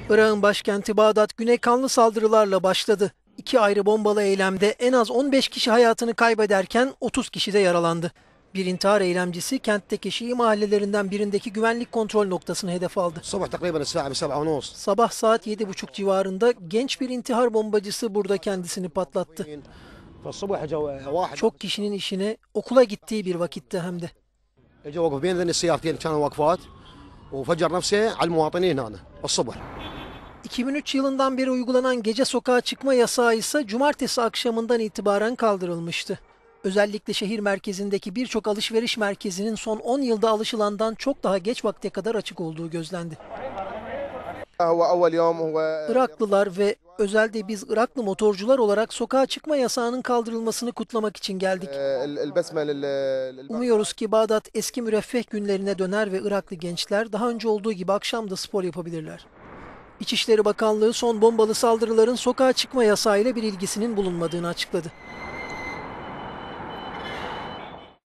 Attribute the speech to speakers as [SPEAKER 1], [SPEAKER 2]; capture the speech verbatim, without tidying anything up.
[SPEAKER 1] Irak'ın başkenti Bağdat güne kanlı saldırılarla başladı. İki ayrı bombalı eylemde en az on beş kişi hayatını kaybederken otuz kişi de yaralandı. Bir intihar eylemcisi kentteki Şii mahallelerinden birindeki güvenlik kontrol noktasını hedef aldı.
[SPEAKER 2] الصبح تقريبا الساعة سبعة ونص.
[SPEAKER 1] Sabah saat yedi buçuk civarında genç bir intihar bombacısı burada kendisini patlattı.
[SPEAKER 2] فالصبح اجوا واحد
[SPEAKER 1] Çok kişinin işine okula gittiği bir vakitte hem de.
[SPEAKER 2] اجى وقف بين ذني السيارتين كانوا واقفات وفجر نفسه على المواطنين هنا الصبح.
[SPEAKER 1] iki bin üç yılından beri uygulanan gece sokağa çıkma yasağı ise cumartesi akşamından itibaren kaldırılmıştı. Özellikle şehir merkezindeki birçok alışveriş merkezinin son on yılda alışılandan çok daha geç vakte kadar açık olduğu gözlendi.
[SPEAKER 3] هو أول يوم هو
[SPEAKER 1] Iraklılar ve özellikle biz Iraklı motorcular olarak sokağa çıkma yasağının kaldırılmasını kutlamak için geldik.
[SPEAKER 3] ال- البسمة لل- للبلد.
[SPEAKER 1] Umuyoruz ki Bağdat eski müreffeh günlerine döner ve Iraklı gençler daha önce olduğu gibi akşam da spor yapabilirler. İçişleri Bakanlığı son bombalı saldırıların sokağa çıkma yasağıyla bir ilgisinin bulunmadığını açıkladı.